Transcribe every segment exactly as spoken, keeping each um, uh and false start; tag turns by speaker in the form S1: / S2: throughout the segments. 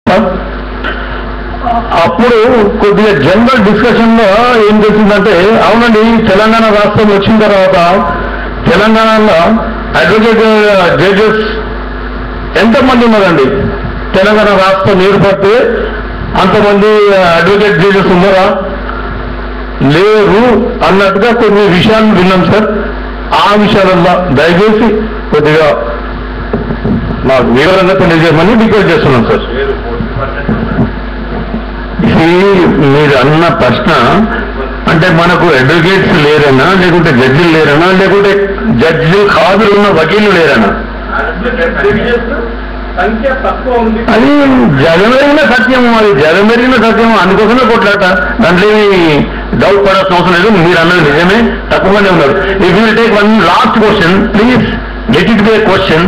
S1: అప్పుడు కొద్దిగా general discussion లో ఏం చేసిందంటే, అవునండి తెలంగాణ రాష్ట్రం వచ్చిన తర్వాత తెలంగాణలో అడ్వకేట్ జడ్జెస్ ఎంతమంది ఉన్నారండి? తెలంగాణ రాష్ట్రం ఏర్పడితే అంతమంది అడ్వకేట్ జడ్జెస్ ఉన్నారా? లేరు అన్నట్టుగా కొన్ని విషయాలు విన్నాం సార్. ఆ విషయాలల్లో దయచేసి కొద్దిగా మాకు వివరంగా తెలియజేయమని రిక్వెస్ట్ చేస్తున్నాం సార్. మీరు అన్న ప్రశ్న అంటే మనకు అడ్వకేట్స్ లేరనా, లేకుంటే జడ్జిలు లేరనా, లేకుంటే జడ్జిలు హాజరు ఉన్న వకీలు లేరనా? అది జగమెరిగిన సత్యం, అది జగమెరిగిన సత్యం, అందుకోసమే కొట్లాట. దాంట్లో డౌట్ పడాల్సిన అవసరం లేదు. మీరు అన్నది నిజమే, తక్కువగానే ఉన్నారు. If you will take one last question please let it be a question.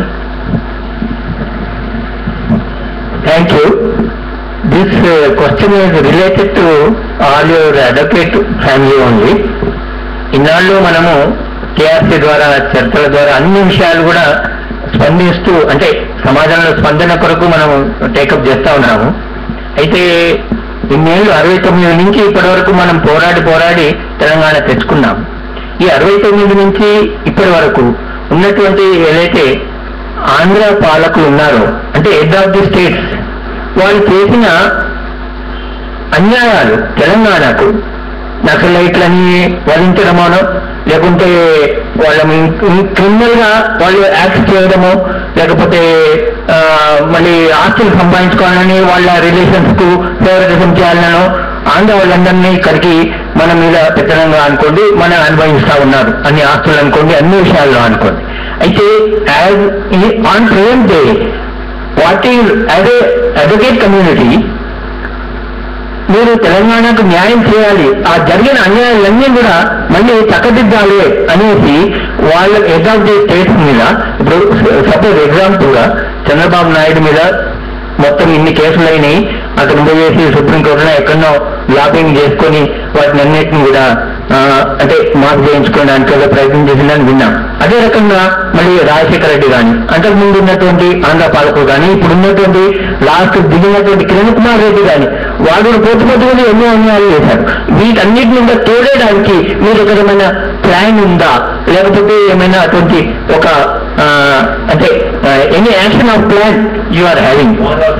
S2: Thank you. This uh, question is related to all your advocate family only. ఇన్నాళ్ళు మనము కేఆర్సీ ద్వారా చర్చల ద్వారా అన్ని విషయాలు కూడా స్పందిస్తూ అంటే సమాజంలో స్పందన కొరకు మనం టేకప్ చేస్తూ ఉన్నాము. అయితే ఇన్నేళ్ళు అరవై తొమ్మిది నుంచి ఇప్పటి వరకు మనం పోరాడి పోరాడి తెలంగాణ తెచ్చుకున్నాం. ఈ అరవై తొమ్మిది నుంచి ఇప్పటి వరకు ఉన్నటువంటి ఏదైతే ఆంధ్ర పాలకులు ఉన్నారో అంటే హెడ్ ఆఫ్ ది స్టేట్స్, వాళ్ళు చేసిన అన్యాయాలు తెలంగాణకు నక్సలైట్లని వధించడమోనో లేకుంటే వాళ్ళని క్రిమినల్ గా వాళ్ళు యాక్ట్ చేయడమో లేకపోతే మళ్ళీ ఆస్తులు సంపాదించుకోవాలని వాళ్ళ రిలేషన్స్ కు ఫేవరిజం చేయాలనో ఆంధ్ర వాళ్ళందరినీ ఇక్కడికి మన మీద పెట్టడంగా అనుకోండి, మనం అనుభవిస్తూ ఉన్నారు అన్ని ఆస్తులు అనుకోండి, అన్ని విషయాల్లో అనుకోండి. అయితే as on present day what is as a advocate community మీరు తెలంగాణకు న్యాయం చేయాలి, ఆ జరిగిన అన్యాయాలన్నీ కూడా మళ్ళీ చక్కదిద్దాలి అనేసి వాళ్ళ హెడ్ ఆఫ్ ది స్టేట్స్ మీద ఇప్పుడు సపోజ్ ఎగ్జాంపుల్ గా చంద్రబాబు నాయుడు మీద మొత్తం ఇన్ని కేసులు అయినాయి, అతను పోయేసి సుప్రీంకోర్టులో ఎక్కడో లాబింగ్ చేసుకొని వాటిని అన్నిటిని కూడా అంటే మార్పు చేయించుకోవడానికి ప్రయత్నం చేసిందని విన్నాం. అదే రకంగా మళ్ళీ రాజశేఖర రెడ్డి కానీ అంతకు ముందు ఉన్నటువంటి ఆంధ్ర పాలకులు కానీ ఇప్పుడు ఉన్నటువంటి లాస్ట్ దిగినటువంటి కిరణ్ కుమార్ రెడ్డి కానీ వాళ్ళు పొద్దు పొద్దుగా ఎన్నో అన్యాయాలు చేశారు. వీటన్నిటిని కూడా తోడేయడానికి మీరు ఒక ఏమైనా ప్లాన్ ఉందా, లేకపోతే ఏమైనా అటువంటి ఒక అంటే any action of plan you are having?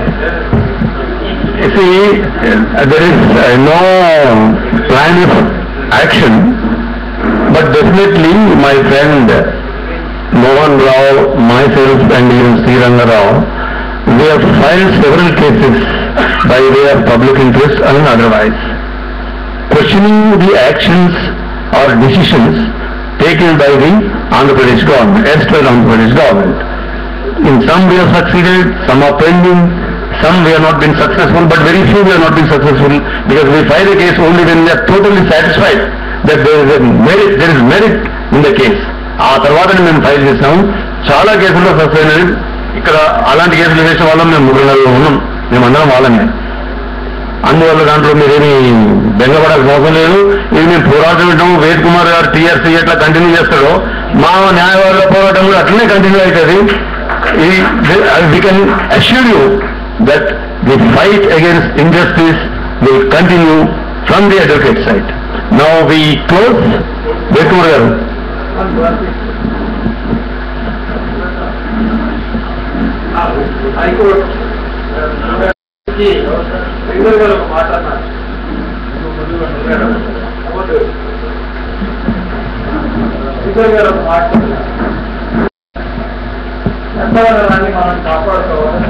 S1: See, there is uh, no plan of action, but definitely my friend Mohan Rao, myself and even Sri Ranga Rao, we have filed several cases by way of public interest and otherwise, questioning the actions or decisions taken by the Andhra Pradesh government, erstwhile Andhra Pradesh government. In some we have succeeded, some are pending, some we have not been successful, but very few we have not been successful because we file a case only when we are totally satisfied that there is a merit, there is merit in the case. ఆ తర్వాత మేము file చేసాము. చాలా కేసుల్లో success అయినది. ఇక్కడ అలాంటి కేసులు వేసే వాళ్ళం మేము మూడు నెలల్లో ఉన్నాం, మేమందరం వాళ్ళమే. అందువల్ల దాంట్లో మీరేమి బెంగపడాల్సిన అవసరం లేదు. ఇది మేము పోరాటం పెట్టాము. వేద్ కుమార్ గారు టీఆర్సీ ఎట్లా కంటిన్యూ చేస్తాడో మా న్యాయవాదుల పోరాటం కూడా అట్లనే కంటిన్యూ అవుతుంది. We can assure you that the fight against injustice will continue from the advocate side. Now we close. Vekumar.
S3: High Court. ఎంతవరకు మనం కాపాడుకోవాలి,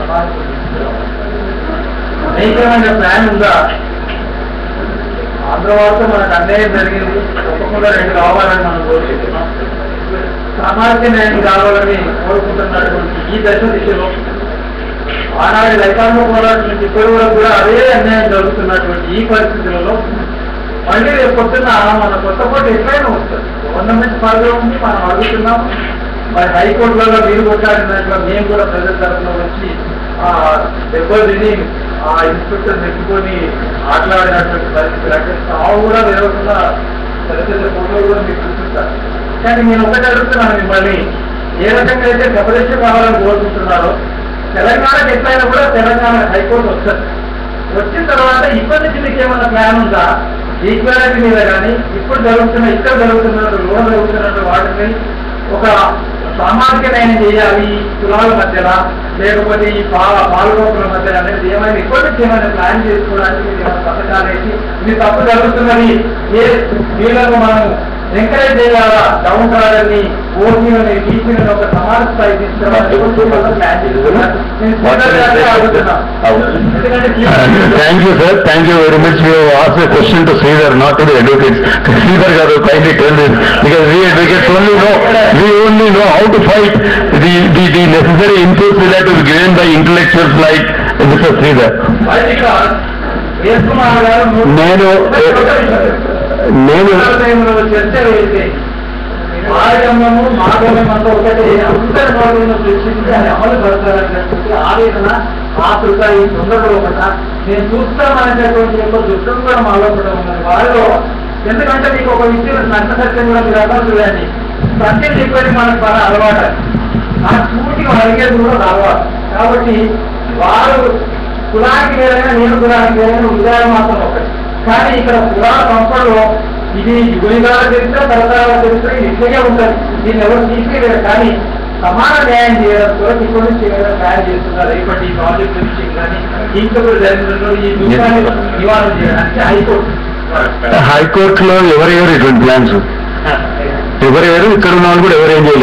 S3: నైతికమైన ప్లాన్ ఉందా? ఆంధ్ర వారితో మనకు అన్యాయం జరిగింది, తప్పకుండా రెండు కావాలని మనం కోరుకుంటున్నాం. సామాజిక న్యాయం కావాలని కోరుకుంటున్నటువంటి ఈ దశ దిశలో ఆనాడు రైతాంగ పోరాటం నుంచి ఇప్పటి వరకు కూడా అదే అన్యాయం జరుగుతున్నటువంటి ఈ పరిస్థితులలో మళ్ళీ రేపు పొద్దున్న మన కొత్త కోట ఎట్లయినా వస్తుంది. గవర్నమెంట్ పరిధిలో ఉంది, మనం అడుగుతున్నాము. మరి హైకోర్టులలో మీరు కొట్టాడినట్లు మేము కూడా ప్రజల తరఫున వచ్చి దెబ్బతిని ఆ ఇన్స్పెక్టర్ నెట్టుకొని ఆటలాడినటువంటి పరిస్థితులు అంటే సాగు కూడా వేరకుండా పెద్ద పెద్ద ఫోటోలు కూడా మీకు చూపిస్తారు. కానీ నేను ఒకటి అడుగుతున్నాను మిమ్మల్ని, ఏ రకంగా అయితే సెపరేషన్ కావాలని కోరుకుంటున్నారో తెలంగాణకి ఎట్లయినా కూడా తెలంగాణ హైకోర్టు వస్తుంది. వచ్చిన తర్వాత ఇప్పటి నుంచి మీకు ఏమన్నా ప్లాన్ ఉందా ఈక్వాలిటీ మీద కానీ ఇప్పుడు జరుగుతున్న ఇక్కడ జరుగుతున్న లోన్ జరుగుతున్న వాటిని ఒక సామాజిక న్యాయం చేయాలి కులాల మధ్యన లేకపోతే ఈ పాల పాలకోకుల మధ్యన అనేది ఏమైనా ఇప్పటి నుంచి ఏమైనా ప్లాన్ చేసుకోవడానికి మీరు ఏమైనా పథకాలు వేసి ఇది తప్పు జరుగుతున్నది ఏ వీళ్ళకు మనం ఎంకరేజ్ చేయాలా డౌన్ ట్రాడర్ని ఓసీలని బీసీలను ఒక సమాన స్థాయి తీసుకురావాలని ప్లాన్ చేస్తున్నారు.
S1: Thank you, sir. Thank you very much. You asked a question to Sridhar, not to the advocates. Sridhar garu kindly tell this, because we advocates only know, we only know how to fight. The, the, the necessary inputs will have to be given by intellectuals like Mister Sridhar. నేను నేను
S3: చర్చ వేసి మాయగమ్మము మాగమ్యం అంతా ఒకటి అందరి గౌరవం సృష్టించి అది అమలు పడతారనేటువంటి ఆవేదన ఆతృత ఈ తొందరలో ఒకట నేను చూస్తామనేటటువంటి యొక్క దుఃఖం కూడా మాలో కూడా ఉన్నది వాళ్ళలో. ఎందుకంటే మీకు ఒక విషయం నష్ట సత్యం కూడా మీరు అర్థం చూడండి, సత్యం చెప్పేది మనకు బాగా అలవాటు, ఆ చూటికి అడిగేది కూడా అలవాటు. కాబట్టి వారు కులానికి వేరైనా నేను కులానికి వేరైనా ఉదాహరణ మాత్రం ఒకటి. కానీ ఇక్కడ పురాణ సంస్థలో ఇది యుగయుగాల చరిత్ర తరతరాల చరిత్ర ఇది ఇట్లాగే ఉంటుంది, దీన్ని ఎవరు తీసుకెళ్ళారు. కానీ సమాన న్యాయం చేయడం కొరకు ఇప్పటి నుంచి ఏమైనా న్యాయం చేస్తున్నారు. ఇప్పటి ఈ ప్రాజెక్ట్ విషయం కానీ ఇంకొకరు జరిగినట్లు ఈ దుఃఖాన్ని నివారణ చేయడానికి హైకోర్టు
S1: హైకోర్టులో ఎవరెవరు ఇటువంటి ప్లాన్స్ ఎవరెవరు ఇక్కడ ఉన్న వాళ్ళు కూడా ఎవరేం చేయలేదు.